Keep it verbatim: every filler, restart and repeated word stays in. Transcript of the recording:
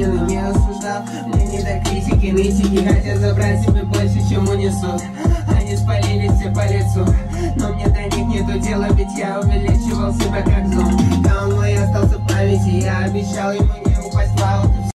измены не осуждал. Мне не до критики, нытики хотят забрать себе больше, чем унесут. Они спалили все по лицу, но мне до них нету дела, ведь я увеличивал себя как зум. Да он мой остался в памяти, я обещал ему не упасть в аут.